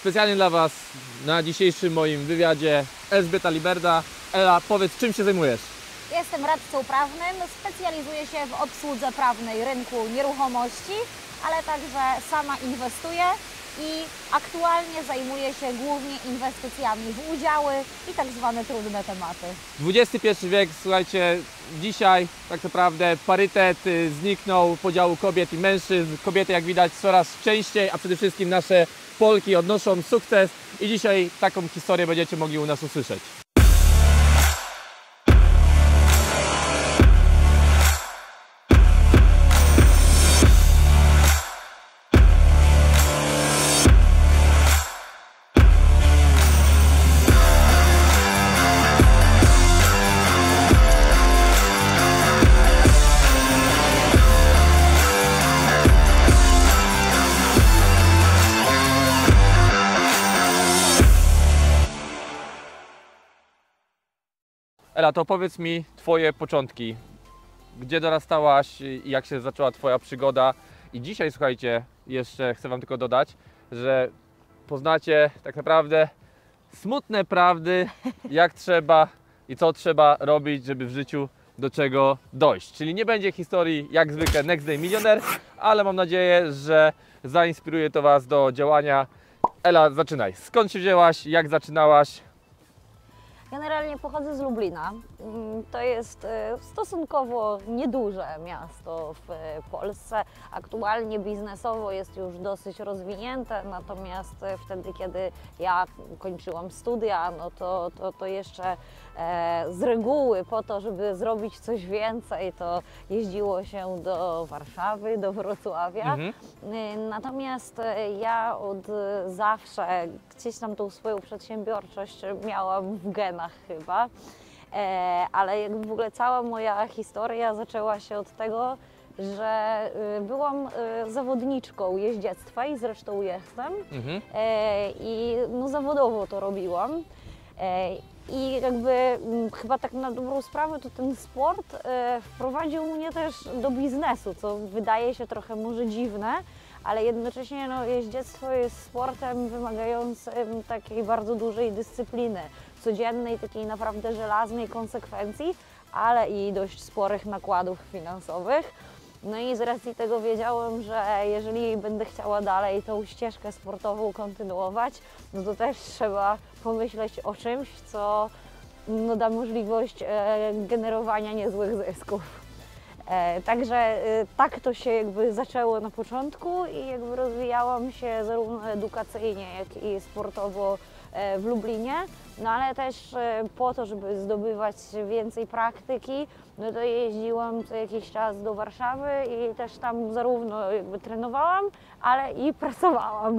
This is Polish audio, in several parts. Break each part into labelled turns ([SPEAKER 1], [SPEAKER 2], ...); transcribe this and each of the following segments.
[SPEAKER 1] specjalnie dla Was na dzisiejszym moim wywiadzie Elżbieta Liberda. Ela, powiedz, czym się zajmujesz?
[SPEAKER 2] Jestem radcą prawnym, specjalizuję się w obsłudze prawnej rynku nieruchomości, ale także sama inwestuję i aktualnie zajmuję się głównie inwestycjami w udziały i tak zwane trudne tematy.
[SPEAKER 1] XXI wiek, słuchajcie, dzisiaj tak naprawdę parytet zniknął podziału kobiet i mężczyzn. Kobiety, jak widać, coraz częściej, a przede wszystkim nasze Polki odnoszą sukces i dzisiaj taką historię będziecie mogli u nas usłyszeć. Ela, to powiedz mi Twoje początki. Gdzie dorastałaś i jak się zaczęła Twoja przygoda? I dzisiaj, słuchajcie, jeszcze chcę Wam tylko dodać, że poznacie tak naprawdę smutne prawdy, jak trzeba i co trzeba robić, żeby w życiu do czego dojść. Czyli nie będzie historii jak zwykle Next Day Milioner, ale mam nadzieję, że zainspiruje to Was do działania. Ela, zaczynaj. Skąd się wzięłaś? Jak zaczynałaś?
[SPEAKER 2] Generalnie pochodzę z Lublina. To jest stosunkowo nieduże miasto w Polsce. Aktualnie biznesowo jest już dosyć rozwinięte, natomiast wtedy, kiedy ja kończyłam studia, no to jeszcze z reguły po to, żeby zrobić coś więcej, to jeździło się do Warszawy, do Wrocławia. Natomiast ja od zawsze gdzieś tam tą swoją przedsiębiorczość miałam w genach chyba, ale jakby w ogóle cała moja historia zaczęła się od tego, że byłam zawodniczką jeździectwa i zresztą jestem i no, zawodowo to robiłam. I jakby chyba tak na dobrą sprawę to ten sport wprowadził mnie też do biznesu, co wydaje się trochę może dziwne, ale jednocześnie no, jeździectwo jest sportem wymagającym takiej bardzo dużej dyscypliny, codziennej, takiej naprawdę żelaznej konsekwencji, ale i dość sporych nakładów finansowych. No i z racji tego wiedziałam, że jeżeli będę chciała dalej tą ścieżkę sportową kontynuować, no to też trzeba pomyśleć o czymś, co no, da możliwość generowania niezłych zysków. Także tak to się jakby zaczęło na początku i jakby rozwijałam się zarówno edukacyjnie, jak i sportowo w Lublinie, no ale też po to, żeby zdobywać więcej praktyki, no to jeździłam co jakiś czas do Warszawy i też tam zarówno jakby trenowałam, ale i pracowałam.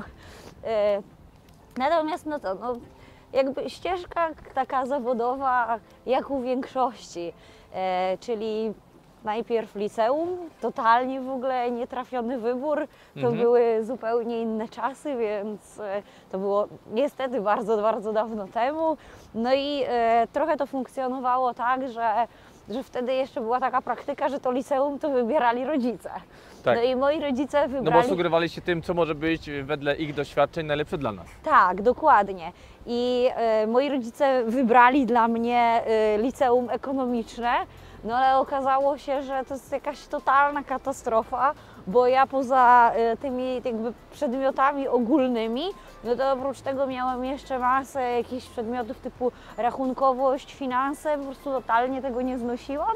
[SPEAKER 2] Natomiast no to, no, jakby ścieżka taka zawodowa jak u większości, czyli najpierw liceum, totalnie w ogóle nietrafiony wybór, to były zupełnie inne czasy, więc to było niestety bardzo, bardzo dawno temu. No i trochę to funkcjonowało tak, że wtedy jeszcze była taka praktyka, że to liceum to wybierali rodzice.
[SPEAKER 1] Tak.
[SPEAKER 2] No i moi rodzice wybrali...
[SPEAKER 1] No bo sugerowali się tym, co może być wedle ich doświadczeń najlepsze dla nas.
[SPEAKER 2] Tak, dokładnie. I moi rodzice wybrali dla mnie liceum ekonomiczne, no ale okazało się, że to jest jakaś totalna katastrofa, bo ja poza tymi jakby przedmiotami ogólnymi, no to oprócz tego miałam jeszcze masę jakichś przedmiotów typu rachunkowość, finanse, po prostu totalnie tego nie znosiłam.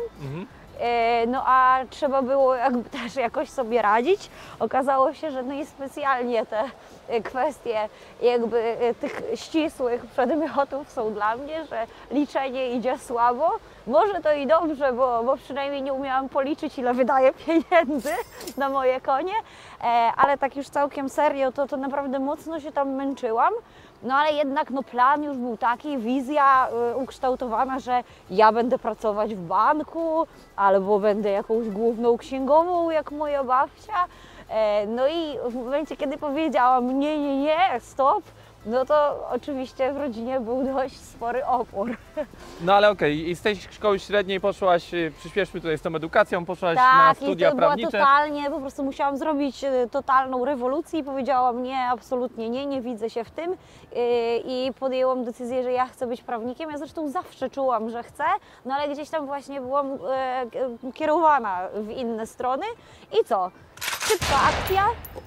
[SPEAKER 2] No a trzeba było jakby też jakoś sobie radzić. Okazało się, że no i specjalnie te kwestie jakby tych ścisłych przedmiotów są dla mnie, że liczenie idzie słabo. Może to i dobrze, bo przynajmniej nie umiałam policzyć, ile wydaję pieniędzy na moje konie, ale tak już całkiem serio, to naprawdę mocno się tam męczyłam. No ale jednak no, plan już był taki, wizja ukształtowana, że ja będę pracować w banku albo będę jakąś główną księgową jak moja babcia. No i w momencie, kiedy powiedziałam nie, stop, no to oczywiście w rodzinie był dość spory opór.
[SPEAKER 1] No ale okej, i z tej szkoły średniej poszłaś, przyspieszmy tutaj z tą edukacją, poszłaś na
[SPEAKER 2] Tak,
[SPEAKER 1] studia
[SPEAKER 2] i to była
[SPEAKER 1] prawnicze.
[SPEAKER 2] totalnie, po prostu musiałam zrobić totalną rewolucję i powiedziałam nie, absolutnie nie, nie widzę się w tym i podjęłam decyzję, że ja chcę być prawnikiem. Ja zresztą zawsze czułam, że chcę, no ale gdzieś tam właśnie byłam kierowana w inne strony i co? Szybka akcja,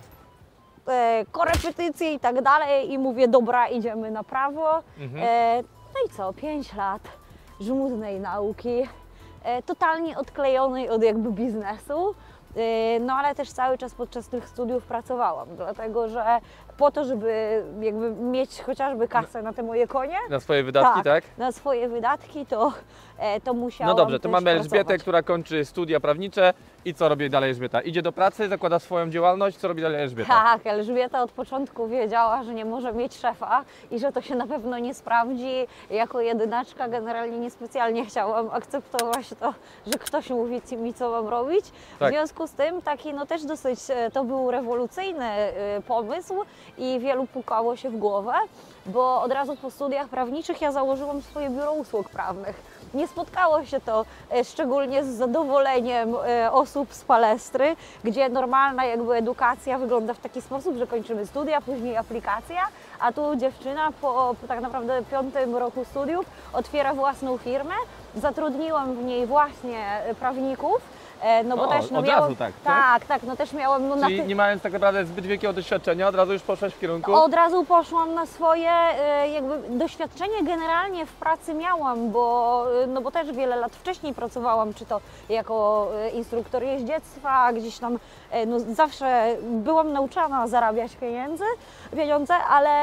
[SPEAKER 2] korepetycje i tak dalej i mówię, dobra, idziemy na prawo. No i co, 5 lat żmudnej nauki, totalnie odklejonej od jakby biznesu, no ale też cały czas podczas tych studiów pracowałam, dlatego że po to, żeby jakby mieć chociażby kasę na te moje konie,
[SPEAKER 1] Na swoje wydatki, tak?
[SPEAKER 2] na swoje wydatki, to musiałam
[SPEAKER 1] No dobrze, to
[SPEAKER 2] też
[SPEAKER 1] mamy Elżbietę,
[SPEAKER 2] pracować.
[SPEAKER 1] która kończy studia prawnicze i co robi dalej Elżbieta? Idzie do pracy, zakłada swoją działalność, co robi dalej Elżbieta?
[SPEAKER 2] Tak, Elżbieta od początku wiedziała, że nie może mieć szefa i że to się na pewno nie sprawdzi. Jako jedynaczka generalnie niespecjalnie chciałam akceptować to, że ktoś mówi mi, co mam robić.
[SPEAKER 1] Tak.
[SPEAKER 2] W związku z tym taki no też dosyć to był rewolucyjny pomysł i wielu pukało się w głowę, bo od razu po studiach prawniczych ja założyłam swoje biuro usług prawnych. Nie spotkało się to szczególnie z zadowoleniem osób z palestry, gdzie normalna jakby edukacja wygląda w taki sposób, że kończymy studia, później aplikacja, a tu dziewczyna po tak naprawdę 5. roku studiów otwiera własną firmę. Zatrudniłam w niej właśnie prawników. No bo też no
[SPEAKER 1] od
[SPEAKER 2] miałam,
[SPEAKER 1] razu tak,
[SPEAKER 2] tak, no też miałam no,
[SPEAKER 1] Czyli nie mając tak naprawdę zbyt wielkiego doświadczenia, od razu już poszłaś w kierunku?
[SPEAKER 2] Od razu poszłam na swoje jakby doświadczenie generalnie w pracy miałam, bo też wiele lat wcześniej pracowałam, czy to jako instruktor jeździectwa, gdzieś tam no zawsze byłam nauczana zarabiać pieniądze,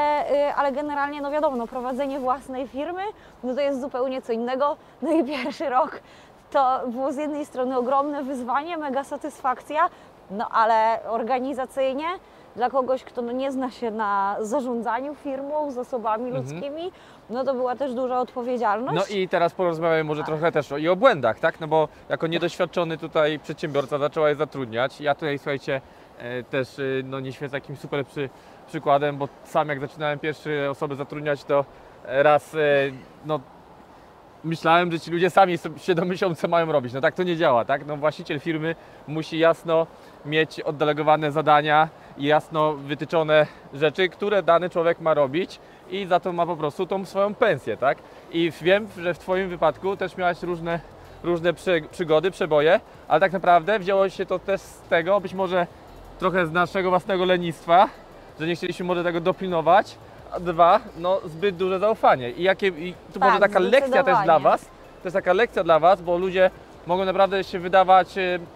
[SPEAKER 2] ale generalnie no wiadomo, no prowadzenie własnej firmy no to jest zupełnie co innego. No i pierwszy rok to było z jednej strony ogromne wyzwanie, mega satysfakcja, no ale organizacyjnie dla kogoś, kto no nie zna się na zarządzaniu firmą, zasobami ludzkimi, no to była też duża odpowiedzialność.
[SPEAKER 1] No i teraz porozmawiamy może trochę też i o błędach, tak? No bo jako niedoświadczony tutaj przedsiębiorca zaczęłaś zatrudniać. Ja tutaj, słuchajcie, też no nie świecę jakimś super przykładem, bo sam jak zaczynałem pierwsze osoby zatrudniać, to raz no myślałem, że ci ludzie sami się domyślą, co mają robić. No tak to nie działa, tak? No właściciel firmy musi jasno mieć oddelegowane zadania i jasno wytyczone rzeczy, które dany człowiek ma robić i za to ma po prostu tą swoją pensję, tak? I wiem, że w Twoim wypadku też miałaś różne przygody, przeboje, ale tak naprawdę wzięło się to też z tego, być może trochę z naszego własnego lenistwa, że nie chcieliśmy może tego dopilnować, a dwa, no zbyt duże zaufanie. I tu
[SPEAKER 2] Tak,
[SPEAKER 1] może taka lekcja też dla Was, to jest taka lekcja dla Was, bo ludzie mogą naprawdę się wydawać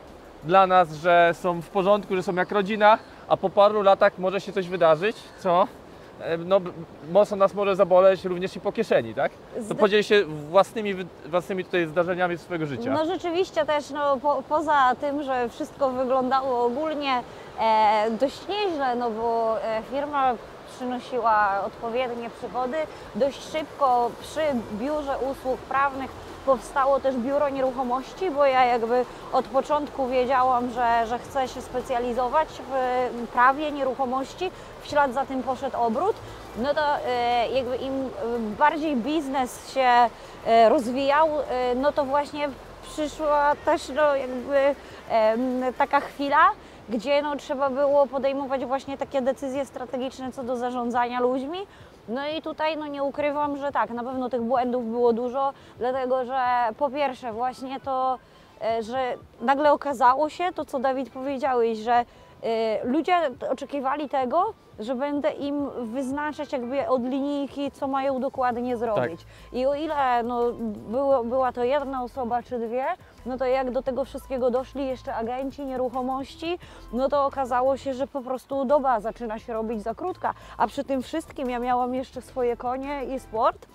[SPEAKER 1] dla nas, że są w porządku, że są jak rodzina, a po paru latach może się coś wydarzyć, co no, mocno nas może zaboleć również i po kieszeni, tak? To podziel się własnymi tutaj zdarzeniami swojego życia.
[SPEAKER 2] No rzeczywiście też, no, poza tym, że wszystko wyglądało ogólnie dość nieźle, no bo firma przynosiła odpowiednie przychody. Dość szybko przy biurze usług prawnych powstało też biuro nieruchomości, bo ja jakby od początku wiedziałam, że chcę się specjalizować w prawie nieruchomości. W ślad za tym poszedł obrót. No to jakby im bardziej biznes się rozwijał, no to właśnie przyszła też no jakby taka chwila, gdzie no, trzeba było podejmować właśnie takie decyzje strategiczne co do zarządzania ludźmi. No i tutaj no, nie ukrywam, że tak, na pewno tych błędów było dużo, dlatego że po pierwsze właśnie to, że nagle okazało się to, co Dawid powiedziałeś, że ludzie oczekiwali tego, że będę im wyznaczać jakby od linijki, co mają dokładnie zrobić. Tak. I o ile no, była to jedna osoba czy dwie, no to jak do tego wszystkiego doszli jeszcze agenci nieruchomości, no to okazało się, że po prostu doba zaczyna się robić za krótka. A przy tym wszystkim ja miałam jeszcze swoje konie i sport.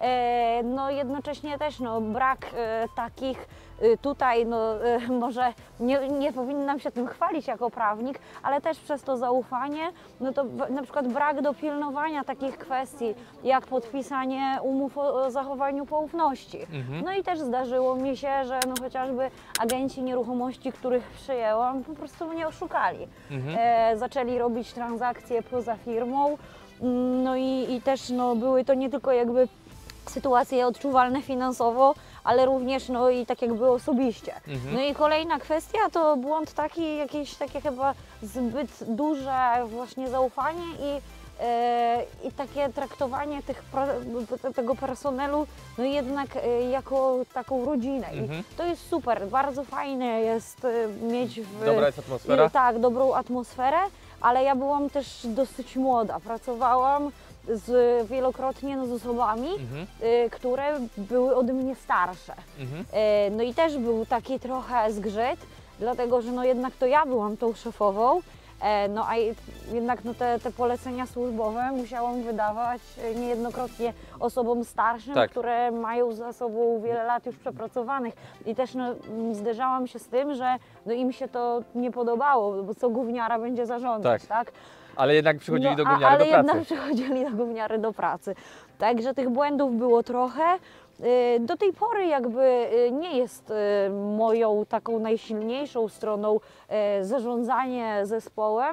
[SPEAKER 2] No jednocześnie też no, brak takich tutaj, no, może nie powinnam się tym chwalić jako prawnik, ale też przez to zaufanie, no to na przykład brak dopilnowania takich kwestii, jak podpisanie umów o zachowaniu poufności. No i też zdarzyło mi się, że no, chociażby agenci nieruchomości, których przyjęłam, po prostu mnie oszukali. Zaczęli robić transakcje poza firmą. No i też no, były to nie tylko jakby sytuacje odczuwalne finansowo, ale również no i tak jakby osobiście. No i kolejna kwestia to błąd taki, jakieś takie chyba zbyt duże właśnie zaufanie i takie traktowanie tego personelu no jednak jako taką rodzinę. I to jest super, bardzo fajne jest mieć
[SPEAKER 1] Dobra jest atmosfera?
[SPEAKER 2] Tak, dobrą atmosferę, ale ja byłam też dosyć młoda, pracowałam wielokrotnie no, z osobami, które były ode mnie starsze. No i też był taki trochę zgrzyt, dlatego że no jednak to ja byłam tą szefową, no a jednak no, te polecenia służbowe musiałam wydawać niejednokrotnie osobom starszym,
[SPEAKER 1] Tak.
[SPEAKER 2] które mają za sobą wiele lat już przepracowanych. I też no, zderzałam się z tym, że no, im się to nie podobało, bo co gówniara będzie zarządzać, tak?
[SPEAKER 1] Ale jednak przychodzili do gówniary
[SPEAKER 2] ale
[SPEAKER 1] do pracy.
[SPEAKER 2] jednak przychodzili do gówniary do pracy. Także tych błędów było trochę. Do tej pory jakby nie jest moją taką najsilniejszą stroną zarządzanie zespołem.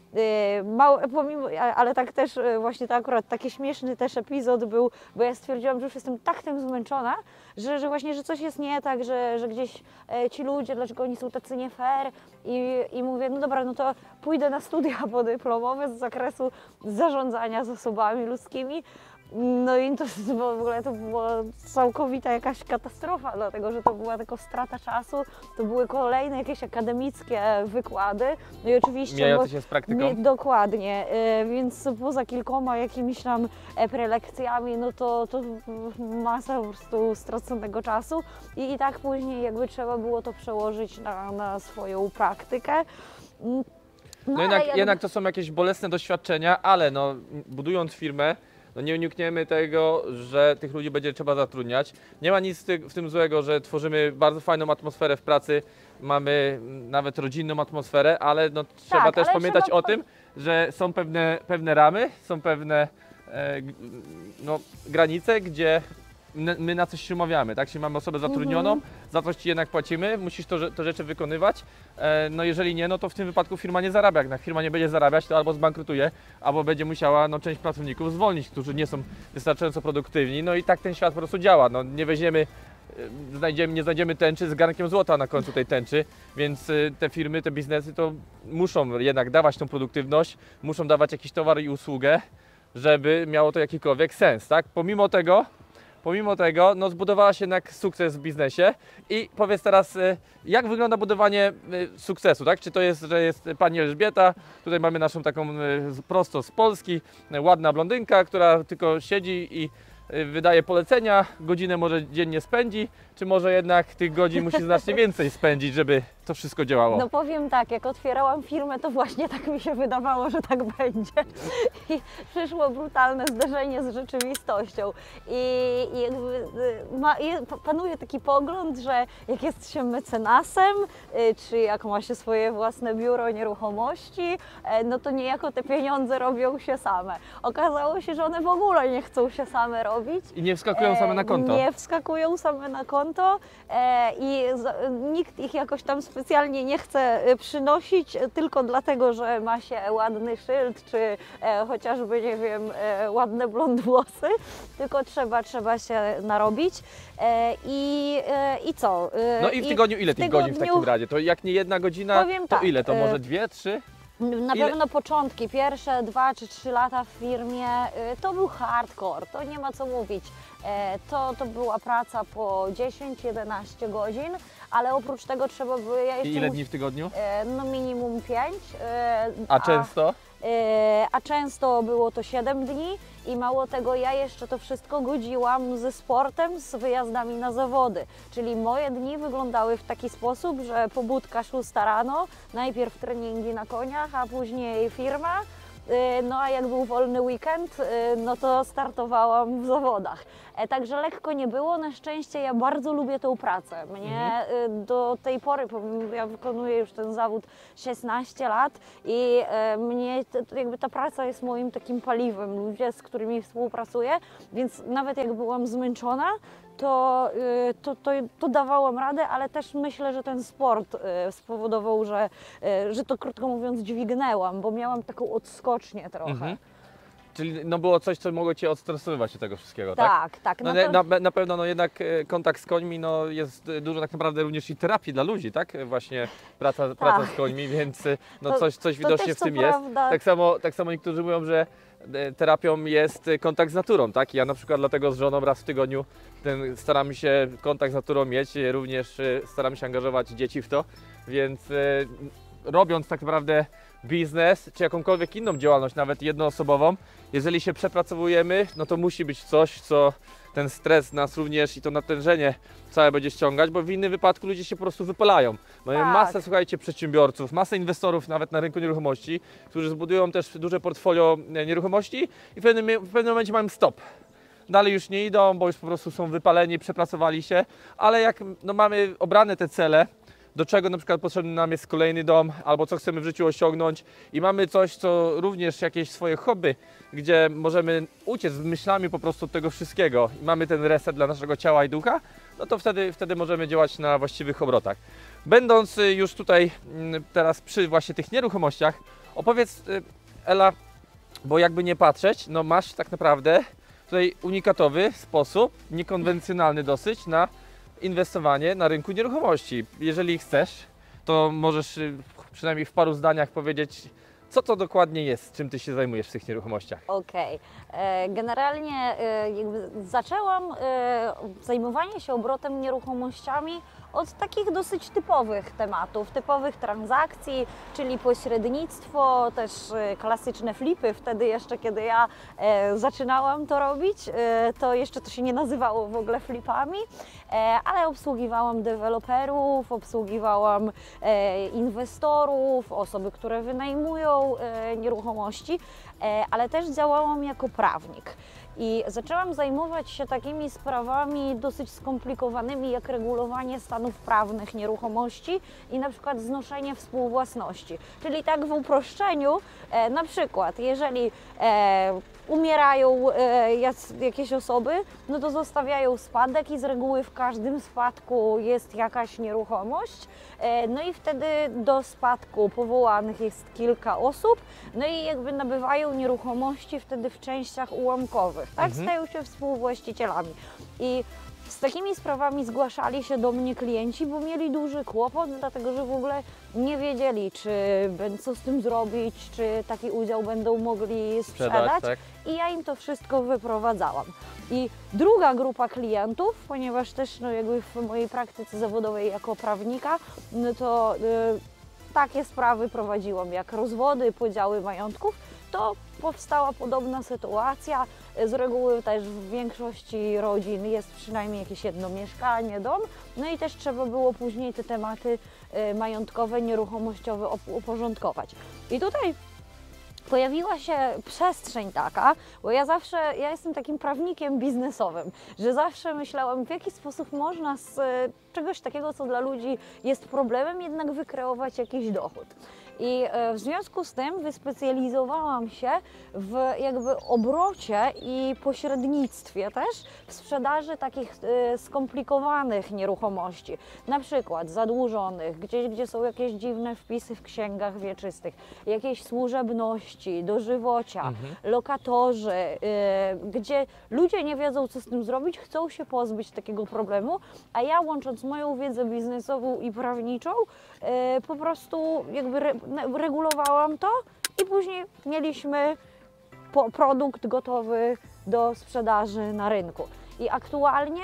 [SPEAKER 2] Ale tak też właśnie to akurat taki śmieszny też epizod był, bo ja stwierdziłam, że już jestem tak tym zmęczona, że właśnie, że coś jest nie tak, że gdzieś ci ludzie, dlaczego oni są tacy nie fair i mówię, no dobra, no to pójdę na studia podyplomowe z zakresu zarządzania zasobami ludzkimi. No i to w ogóle to była całkowita jakaś katastrofa, dlatego że to była tylko strata czasu, to były kolejne jakieś akademickie wykłady. No i oczywiście
[SPEAKER 1] Mijające się z praktyką?
[SPEAKER 2] Dokładnie, więc poza kilkoma jakimiś tam prelekcjami, no to masa po prostu straconego czasu i tak później jakby trzeba było to przełożyć na swoją praktykę.
[SPEAKER 1] No jednak to są jakieś bolesne doświadczenia, ale no, budując firmę, no nie unikniemy tego, że tych ludzi będzie trzeba zatrudniać. Nie ma nic w tym złego, że tworzymy bardzo fajną atmosferę w pracy, mamy nawet rodzinną atmosferę, ale no, trzeba też pamiętać o tym, że są pewne ramy, są pewne no, granice, gdzie my na coś się umawiamy, tak? Czyli mamy osobę zatrudnioną, za coś ci jednak płacimy, musisz te rzeczy wykonywać. No jeżeli nie, no to w tym wypadku firma nie zarabia. Jak firma nie będzie zarabiać, to albo zbankrutuje, albo będzie musiała no, część pracowników zwolnić, którzy nie są wystarczająco produktywni. No i tak ten świat po prostu działa. No, nie znajdziemy tęczy z garnkiem złota na końcu tej tęczy, więc te firmy, te biznesy to muszą jednak dawać tą produktywność, muszą dawać jakiś towar i usługę, żeby miało to jakikolwiek sens, tak? Pomimo tego, no, zbudowała się jednak sukces w biznesie i powiedz teraz, jak wygląda budowanie sukcesu, tak? Czy to jest, że jest pani Elżbieta, tutaj mamy naszą taką prosto z Polski, ładna blondynka, która tylko siedzi i wydaje polecenia, godzinę może dziennie spędzi, czy może jednak tych godzin musi znacznie więcej spędzić, żeby to wszystko działało?
[SPEAKER 2] No powiem tak, jak otwierałam firmę, to właśnie tak mi się wydawało, że tak będzie. I przyszło brutalne zderzenie z rzeczywistością. I jakby panuje taki pogląd, że jak jest się mecenasem, czy jak ma się swoje własne biuro nieruchomości, no to niejako te pieniądze robią się same. Okazało się, że one w ogóle nie chcą się same robić.
[SPEAKER 1] I nie wskakują same na konto.
[SPEAKER 2] Nie wskakują same na konto i nikt ich jakoś tam specjalnie nie chce przynosić tylko dlatego, że ma się ładny szyld, czy chociażby, nie wiem, ładne blond włosy, tylko trzeba się narobić. I co?
[SPEAKER 1] No i w tygodniu ile tych godzin w takim razie? To jak nie jedna godzina, to
[SPEAKER 2] tak,
[SPEAKER 1] ile? To może 2, 3?
[SPEAKER 2] Na pewno początki, pierwsze 2 czy 3 lata w firmie to był hardcore, to nie ma co mówić. To była praca po 10-11 godzin, ale oprócz tego trzeba było...
[SPEAKER 1] I ile dni w tygodniu?
[SPEAKER 2] No minimum 5.
[SPEAKER 1] A często?
[SPEAKER 2] A często było to 7 dni i mało tego, ja jeszcze to wszystko godziłam ze sportem, z wyjazdami na zawody. Czyli moje dni wyglądały w taki sposób, że pobudka 6 rano, najpierw treningi na koniach, a później firma. No a jak był wolny weekend, no to startowałam w zawodach. Także lekko nie było, na szczęście ja bardzo lubię tą pracę. Mnie do tej pory, ja wykonuję już ten zawód 16 lat i mnie jakby ta praca jest moim takim paliwem, ludzie, z którymi współpracuję, więc nawet jak byłam zmęczona, to dawałam radę, ale też myślę, że ten sport spowodował, że to krótko mówiąc dźwignęłam, bo miałam taką odskocznię trochę.
[SPEAKER 1] Czyli no było coś, co mogło Cię odstresowywać od tego wszystkiego, tak?
[SPEAKER 2] Tak, tak.
[SPEAKER 1] No, na pewno no jednak kontakt z końmi no jest dużo tak naprawdę również i terapii dla ludzi, tak? Właśnie praca z końmi, więc no
[SPEAKER 2] To-
[SPEAKER 1] coś widocznie
[SPEAKER 2] też
[SPEAKER 1] w tym
[SPEAKER 2] co
[SPEAKER 1] jest.
[SPEAKER 2] prawda-
[SPEAKER 1] Tak samo niektórzy mówią, że terapią jest kontakt z naturą, tak? Ja na przykład dlatego z żoną raz w tygodniu staramy się kontakt z naturą mieć, również staramy się angażować dzieci w to, więc robiąc tak naprawdę biznes, czy jakąkolwiek inną działalność, nawet jednoosobową, jeżeli się przepracowujemy, no to musi być coś, co ten stres nas również i to natężenie całe będzie ściągać, bo w innym wypadku ludzie się po prostu wypalają. Mamy
[SPEAKER 2] Tak.
[SPEAKER 1] masę, słuchajcie, przedsiębiorców, masę inwestorów nawet na rynku nieruchomości, którzy zbudują też duże portfolio nieruchomości i w pewnym momencie mają stop. Dalej już nie idą, bo już po prostu są wypaleni, przepracowali się, ale jak no, mamy obrane te cele, do czego na przykład potrzebny nam jest kolejny dom, albo co chcemy w życiu osiągnąć i mamy coś, co również jakieś swoje hobby, gdzie możemy uciec z myślami po prostu od tego wszystkiego i mamy ten reset dla naszego ciała i ducha, no to wtedy możemy działać na właściwych obrotach. Będąc już tutaj teraz przy właśnie tych nieruchomościach, opowiedz Ela, bo jakby nie patrzeć, no masz tak naprawdę tutaj unikatowy sposób, niekonwencjonalny dosyć na inwestowanie na rynku nieruchomości. Jeżeli chcesz, to możesz przynajmniej w paru zdaniach powiedzieć, co to dokładnie jest, czym Ty się zajmujesz w tych nieruchomościach.
[SPEAKER 2] Okej. Generalnie jakby zaczęłam zajmowanie się obrotem nieruchomościami od takich dosyć typowych tematów, typowych transakcji, czyli pośrednictwo, też klasyczne flipy. Wtedy jeszcze, kiedy ja zaczynałam to robić, to jeszcze to się nie nazywało w ogóle flipami, ale obsługiwałam deweloperów, obsługiwałam inwestorów, osoby, które wynajmują nieruchomości, ale też działałam jako prawnik. I zaczęłam zajmować się takimi sprawami dosyć skomplikowanymi, jak regulowanie stanów prawnych nieruchomości i na przykład znoszenie współwłasności. Czyli tak w uproszczeniu, na przykład jeżeli umierają jakieś osoby, no to zostawiają spadek i z reguły w każdym spadku jest jakaś nieruchomość. No i wtedy do spadku powołanych jest kilka osób, no i jakby nabywają nieruchomości wtedy w częściach ułamkowych, tak? Stają się współwłaścicielami. I z takimi sprawami zgłaszali się do mnie klienci, bo mieli duży kłopot, dlatego że w ogóle nie wiedzieli, co z tym zrobić, czy taki udział będą mogli sprzedać.
[SPEAKER 1] Tak?
[SPEAKER 2] I ja im to wszystko wyprowadzałam. I druga grupa klientów, ponieważ też no jakby w mojej praktyce zawodowej jako prawnika, no to takie sprawy prowadziłam jak rozwody, podziały majątków, to powstała podobna sytuacja. Z reguły też w większości rodzin jest przynajmniej jakieś jedno mieszkanie, dom, no i też trzeba było później te tematy majątkowe, nieruchomościowe uporządkować. I tutaj pojawiła się przestrzeń taka, bo ja jestem takim prawnikiem biznesowym, że zawsze myślałam, w jaki sposób można z czegoś takiego, co dla ludzi jest problemem, jednak wykreować jakiś dochód. I w związku z tym wyspecjalizowałam się w jakby obrocie i pośrednictwie też w sprzedaży takich skomplikowanych nieruchomości, na przykład zadłużonych, gdzie są jakieś dziwne wpisy w księgach wieczystych, jakieś służebności, dożywocia, lokatorzy, gdzie ludzie nie wiedzą, co z tym zrobić, chcą się pozbyć takiego problemu, a ja łącząc moją wiedzę biznesową i prawniczą, po prostu jakby regulowałam to i później mieliśmy produkt gotowy do sprzedaży na rynku. I aktualnie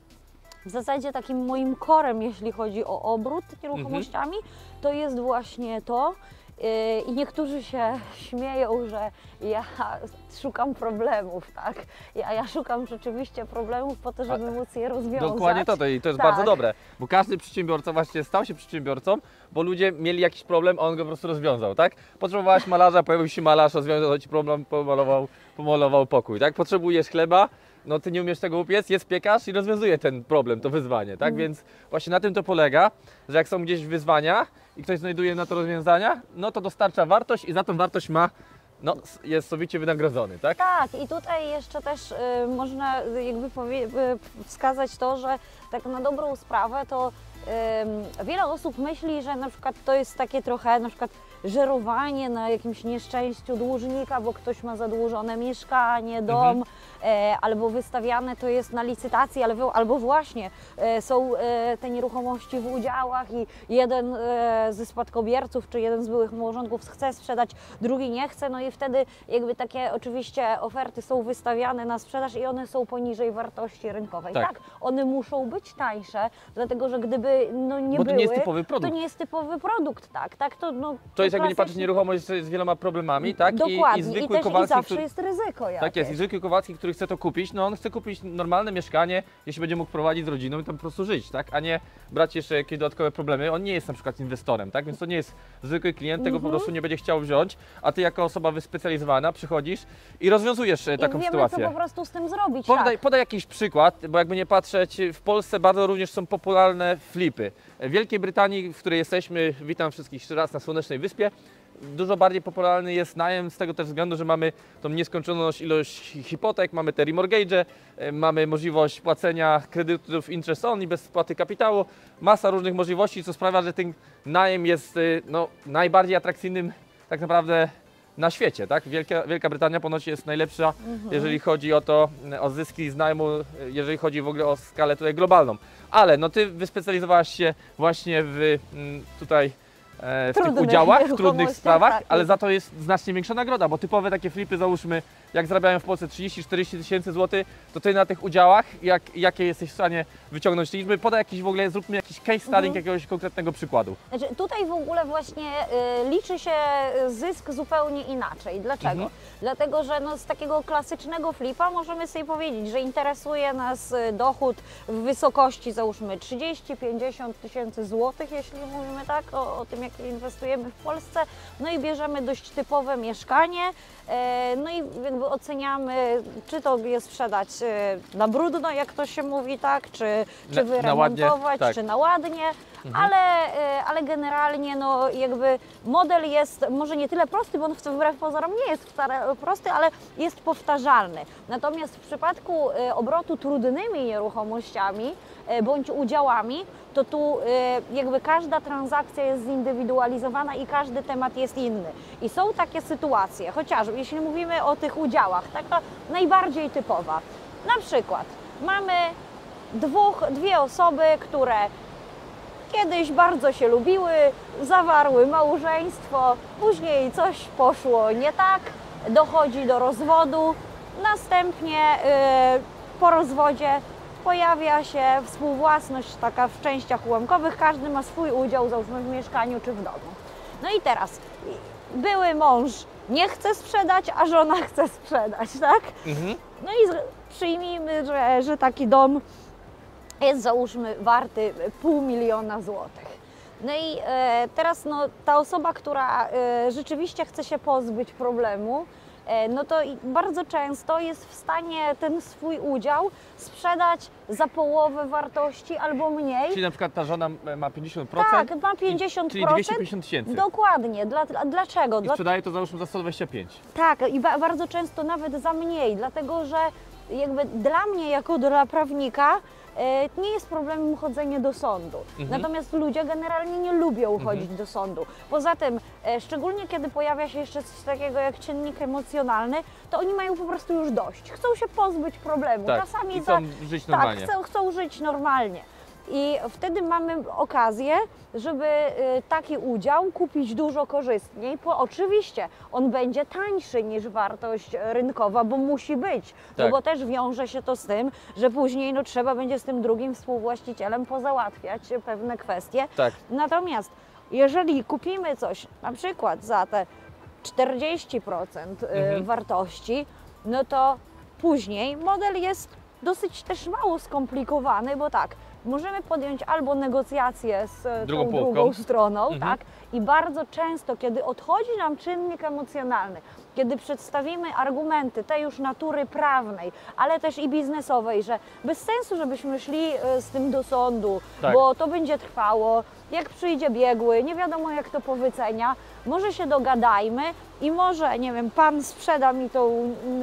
[SPEAKER 2] w zasadzie takim moim korem, jeśli chodzi o obrót nieruchomościami, to jest właśnie to. I niektórzy się śmieją, że ja szukam problemów, tak? Ja szukam rzeczywiście problemów po to, żeby móc je rozwiązać.
[SPEAKER 1] Dokładnie to i to jest
[SPEAKER 2] Tak.
[SPEAKER 1] bardzo dobre, bo każdy przedsiębiorca właśnie stał się przedsiębiorcą, bo ludzie mieli jakiś problem, a on go po prostu rozwiązał, tak? Potrzebowałaś malarza, pojawił się malarz, rozwiązał Ci problem, pomalował pokój, tak? Potrzebujesz chleba, no Ty nie umiesz tego upiec, jest piekarz i rozwiązuje ten problem, to wyzwanie, tak? Więc właśnie na tym to polega, że jak są gdzieś wyzwania i ktoś znajduje na to rozwiązania, no to dostarcza wartość i za tą wartość jest sowicie wynagrodzony, tak?
[SPEAKER 2] Tak, i tutaj jeszcze też można jakby wskazać to, że tak na dobrą sprawę to wiele osób myśli, że na przykład to jest takie trochę na przykład żerowanie na jakimś nieszczęściu dłużnika, bo ktoś ma zadłużone mieszkanie, dom, albo wystawiane to jest na licytacji, albo właśnie są te nieruchomości w udziałach i jeden ze spadkobierców, czy jeden z byłych małżonków chce sprzedać, drugi nie chce, no i wtedy jakby takie oczywiście oferty są wystawiane na sprzedaż i one są poniżej wartości rynkowej. Tak, one muszą być tańsze, dlatego że gdyby no nie
[SPEAKER 1] Bo
[SPEAKER 2] były,
[SPEAKER 1] to nie jest typowy produkt.
[SPEAKER 2] to nie jest typowy produkt, tak,
[SPEAKER 1] to jest jakby nie patrzeć nieruchomość z wieloma problemami, tak?
[SPEAKER 2] Dokładnie.
[SPEAKER 1] I zwykły
[SPEAKER 2] I
[SPEAKER 1] Kowalski,
[SPEAKER 2] zawsze jest ryzyko jakieś.
[SPEAKER 1] Tak jest, i zwykły Kowalski, który chce to kupić, no on chce kupić normalne mieszkanie, jeśli będzie mógł prowadzić z rodziną i tam po prostu żyć, tak? A nie brać jeszcze jakieś dodatkowe problemy. On nie jest na przykład inwestorem, tak? Więc to nie jest zwykły klient, tego po prostu nie będzie chciał wziąć, a ty jako osoba wyspecjalizowana przychodzisz i rozwiązujesz taką
[SPEAKER 2] wiemy,
[SPEAKER 1] sytuację.
[SPEAKER 2] co po prostu z tym zrobić.
[SPEAKER 1] Podaj jakiś przykład, bo jakby nie patrzeć, w Polsce bardzo również są popularne flipy. W Wielkiej Brytanii, w której jesteśmy, witam wszystkich jeszcze raz na Słonecznej Wyspie, dużo bardziej popularny jest najem z tego też względu, że mamy tą nieskończoność ilość hipotek, mamy te remortgage'e, mamy możliwość płacenia kredytów interest only bez spłaty kapitału, masa różnych możliwości, co sprawia, że ten najem jest no, najbardziej atrakcyjnym tak naprawdę na świecie, tak? Wielka Brytania ponoć jest najlepsza, jeżeli chodzi o zyski z najmu, jeżeli chodzi w ogóle o skalę tutaj globalną. Ale no ty wyspecjalizowałaś się właśnie w tutaj w tych udziałach, w trudnych sprawach,
[SPEAKER 2] tak,
[SPEAKER 1] ale za to jest znacznie większa nagroda, bo typowe takie flipy, załóżmy, jak zarabiają w Polsce 30-40 tysięcy złotych, to ty na tych udziałach, jakie jesteś w stanie wyciągnąć liczby, podaj jakiś w ogóle, zróbmy jakiś case studying jakiegoś konkretnego przykładu.
[SPEAKER 2] Znaczy, tutaj w ogóle właśnie liczy się zysk zupełnie inaczej. Dlaczego? Dlatego, że no, z takiego klasycznego flipa możemy sobie powiedzieć, że interesuje nas dochód w wysokości załóżmy 30-50 tysięcy złotych, jeśli mówimy tak o tym, jak inwestujemy w Polsce, no i bierzemy dość typowe mieszkanie, no i jakby oceniamy, czy to je sprzedać na brudno, jak to się mówi, tak, czy wyremontować, czy na ładnie, ale generalnie no jakby model jest może nie tyle prosty, bo on wbrew pozorom nie jest wcale prosty, ale jest powtarzalny. Natomiast w przypadku obrotu trudnymi nieruchomościami bądź udziałami, to tu jakby każda transakcja jest zindywidualizowana i każdy temat jest inny. I są takie sytuacje, chociażby jeśli mówimy o tych udziałach, taka najbardziej typowa. Na przykład mamy dwie osoby, które kiedyś bardzo się lubiły, zawarły małżeństwo, później coś poszło nie tak, dochodzi do rozwodu, następnie po rozwodzie pojawia się współwłasność taka w częściach ułamkowych, każdy ma swój udział, załóżmy w mieszkaniu czy w domu. No i teraz były mąż nie chce sprzedać, a żona chce sprzedać, tak? No i przyjmijmy, że taki dom jest załóżmy warty 500 000 złotych. No i teraz no, ta osoba, która rzeczywiście chce się pozbyć problemu, no to bardzo często jest w stanie ten swój udział sprzedać za połowę wartości albo mniej.
[SPEAKER 1] Czyli na przykład ta żona ma 50%?
[SPEAKER 2] Tak, ma 50%.
[SPEAKER 1] Czyli 250 tysięcy.
[SPEAKER 2] Dokładnie. Dlaczego?
[SPEAKER 1] I sprzedaje to załóżmy za 125.
[SPEAKER 2] Tak, i bardzo często nawet za mniej, dlatego że jakby dla mnie jako dla prawnika nie jest problemem chodzenie do sądu. Natomiast ludzie generalnie nie lubią chodzić do sądu. Poza tym, szczególnie kiedy pojawia się jeszcze coś takiego jak czynnik emocjonalny, to oni mają po prostu już dość. Chcą się pozbyć problemu.
[SPEAKER 1] Tak,
[SPEAKER 2] Czasami
[SPEAKER 1] chcą żyć normalnie.
[SPEAKER 2] Tak, chcą żyć normalnie. I wtedy mamy okazję, żeby taki udział kupić dużo korzystniej, bo oczywiście on będzie tańszy niż wartość rynkowa, bo musi być, no bo też wiąże się to z tym, że później no, trzeba będzie z tym drugim współwłaścicielem pozałatwiać pewne kwestie. Natomiast jeżeli kupimy coś na przykład za te 40% wartości, no to później model jest dosyć też mało skomplikowany, bo tak, możemy podjąć albo negocjacje z tą drugą stroną, tak? I bardzo często, kiedy odchodzi nam czynnik emocjonalny, kiedy przedstawimy argumenty tej już natury prawnej, ale też i biznesowej, że bez sensu, żebyśmy szli z tym do sądu, bo to będzie trwało, jak przyjdzie biegły, nie wiadomo jak to powycenia, może się dogadajmy i może, nie wiem, pan sprzeda mi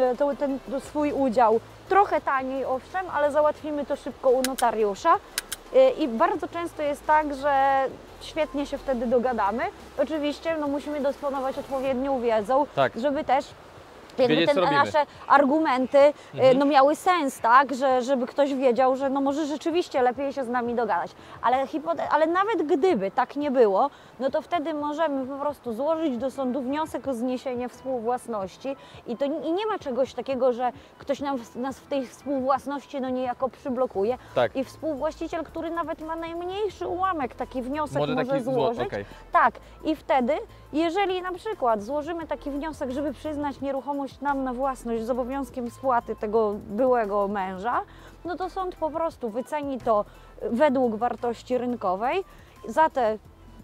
[SPEAKER 2] ten swój udział trochę taniej, owszem, ale załatwimy to szybko u notariusza. I bardzo często jest tak, że świetnie się wtedy dogadamy. Oczywiście no, musimy dysponować odpowiednią wiedzą,
[SPEAKER 1] Tak.
[SPEAKER 2] żeby też jakby
[SPEAKER 1] Wiedzieć, co robimy.
[SPEAKER 2] nasze argumenty no, miały sens, tak, żeby ktoś wiedział, że no, może rzeczywiście lepiej się z nami dogadać. Ale nawet gdyby tak nie było, no to wtedy możemy po prostu złożyć do sądu wniosek o zniesienie współwłasności i nie ma czegoś takiego, że ktoś nas w tej współwłasności no, niejako przyblokuje.
[SPEAKER 1] Tak.
[SPEAKER 2] I współwłaściciel, który nawet ma najmniejszy ułamek, taki wniosek może
[SPEAKER 1] taki
[SPEAKER 2] złożyć.
[SPEAKER 1] okej.
[SPEAKER 2] Tak, i wtedy, jeżeli na przykład złożymy taki wniosek, żeby przyznać nieruchomość nam na własność z obowiązkiem spłaty tego byłego męża, no to sąd po prostu wyceni to według wartości rynkowej za te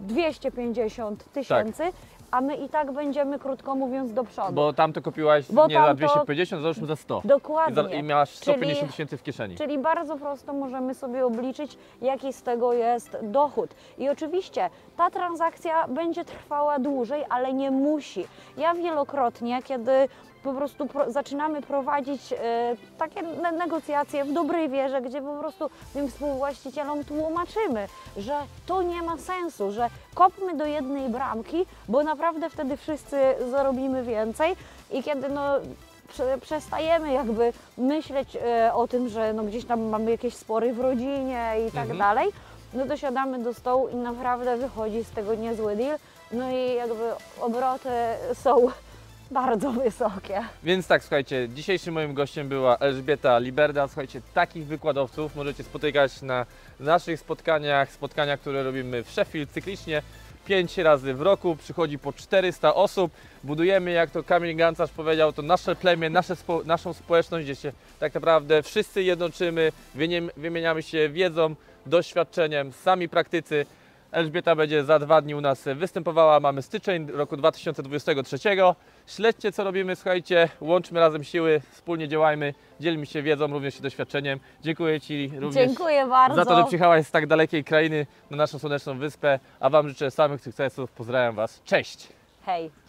[SPEAKER 2] 250 tysięcy, a my i tak będziemy, krótko mówiąc, do przodu.
[SPEAKER 1] Bo tam to kupiłaś
[SPEAKER 2] Bo
[SPEAKER 1] nie za
[SPEAKER 2] tamto-
[SPEAKER 1] 250, załóżmy za 100.
[SPEAKER 2] Dokładnie.
[SPEAKER 1] I miałaś 150
[SPEAKER 2] Czyli-
[SPEAKER 1] tysięcy w kieszeni.
[SPEAKER 2] Czyli bardzo prosto możemy sobie obliczyć, jaki z tego jest dochód. I oczywiście ta transakcja będzie trwała dłużej, ale nie musi. Ja wielokrotnie, kiedy po prostu zaczynamy prowadzić takie negocjacje w dobrej wierze, gdzie po prostu tym współwłaścicielom tłumaczymy, że to nie ma sensu, że kopmy do jednej bramki, bo naprawdę wtedy wszyscy zarobimy więcej i kiedy no, przestajemy jakby myśleć o tym, że no gdzieś tam mamy jakieś spory w rodzinie i tak dalej, no to siadamy do stołu i naprawdę wychodzi z tego niezły deal, no i jakby obroty są bardzo wysokie.
[SPEAKER 1] Więc tak, słuchajcie, dzisiejszym moim gościem była Elżbieta Liberda. Słuchajcie, takich wykładowców możecie spotykać na naszych spotkaniach, które robimy w Sheffield cyklicznie. 5 razy w roku, przychodzi po 400 osób. Budujemy, jak to Kamil Gancarz powiedział, to nasze plemię, naszą społeczność, gdzie się tak naprawdę wszyscy jednoczymy, wymieniamy się wiedzą, doświadczeniem, sami praktycy. Elżbieta będzie za 2 dni u nas występowała. Mamy styczeń roku 2023. Śledźcie, co robimy, słuchajcie, łączmy razem siły, wspólnie działajmy, dzielmy się wiedzą, również doświadczeniem. Dziękuję Ci również
[SPEAKER 2] Dziękuję bardzo.
[SPEAKER 1] za to, że przyjechałaś z tak dalekiej krainy na naszą słoneczną wyspę, a Wam życzę samych sukcesów. Pozdrawiam Was. Cześć!
[SPEAKER 2] Hej!